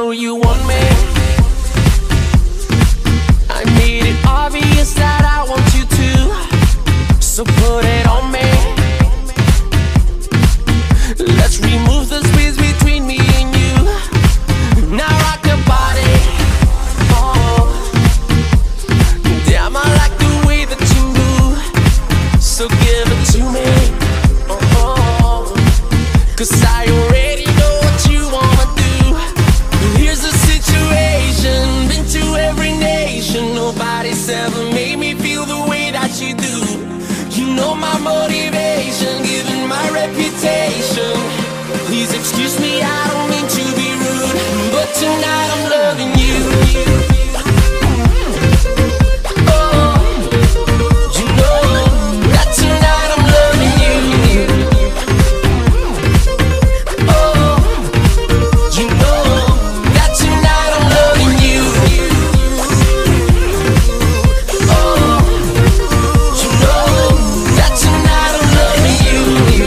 know you want me. I made it obvious that I want you to, so put it on me. Let's remove the space between me and you. Now rock your body. Oh, damn, I like the way that you move, so give it to me. Oh, 'cause I already know what you wanna do. Here's the situation, been to every nation. Nobody's ever made me feel the way that you do. You know my motivation, given my reputation. Please excuse me, I don't mean to be rude, but tonight I'm loving you. Oh, you know that tonight I'm loving you. Oh, you know that tonight I'm loving you. Oh, you know that tonight I'm loving you.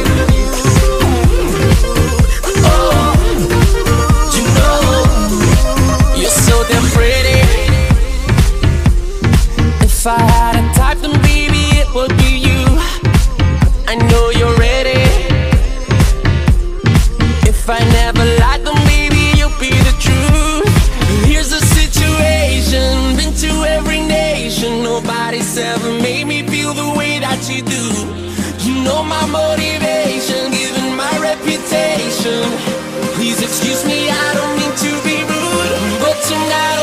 Oh, you know you're so damn pretty. If I had a type, then baby it would be you. I know you're ready. If I never lied, then baby you'll be the truth. Here's the situation, been to every nation. Nobody's ever made me feel the way that you do. You know my motivation, given my reputation. Please excuse me, I don't mean to be rude, but tonight